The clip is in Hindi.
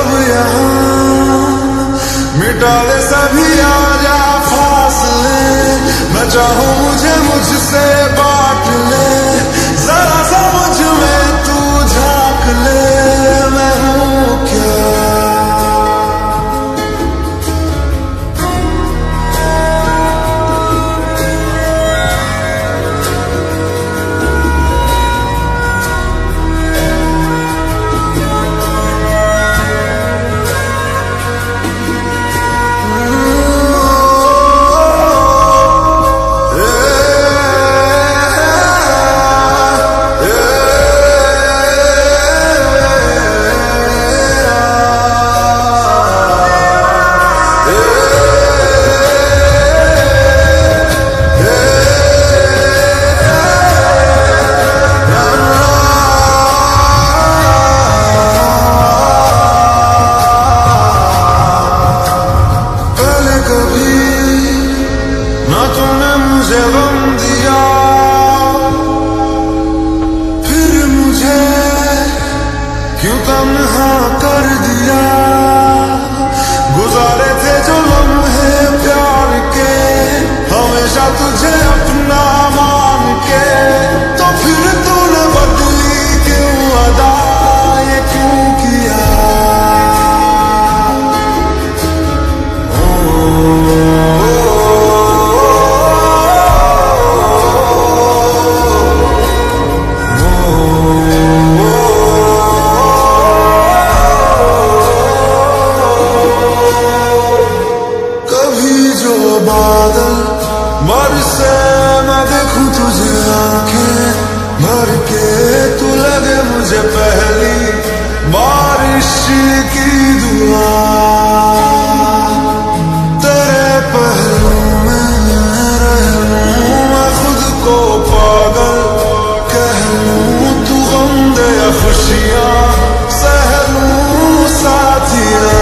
अब यहाँ, मिटा दे सभी आजा फासले, मैं चाहूँ मुझे मुझसे बांट ले, जरा सा मुझ में तू झांक ले, मैं हूँ क्या। ना तूने मुझे गम दिया, फिर मुझे क्यों तन्हा कर दिया। गुजारे थे जो लम्हे प्यार के, हमेशा तुझे अपना मान के, तो फिर तूने बदली क्यों अदा, ये क्यों किया। बादल बरसे मैं देखूं तुझे आंखें भर के, तू लगे मुझे पहली बारिश की दुआ। तेरे पहलू में रह लूं मैं खुद को पागल कह लूं, तू गम दे या खुशियां सह लूं साथिया।